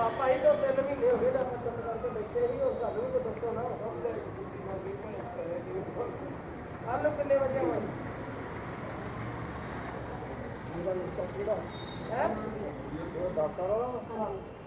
ਭਾਈ ਤੋਂ 3 ਮਹੀਨੇ ਹੋ ਗਏ ਆਪਾਂ ਚੁੱਪ ਕਰਕੇ ਬੈਠੇ ਸੀ ਉਹ ਸਾਨੂੰ ਵੀ ਦੱਸੋ ਨਾ ਕੱਲ ਕਿੰਨੇ ਵਜੇ ਹੋਏ ਇਹਦਾ ਕਿਹੜਾ ਹੈ ਉਹ ਦਾਤਾ ਵਾਲਾ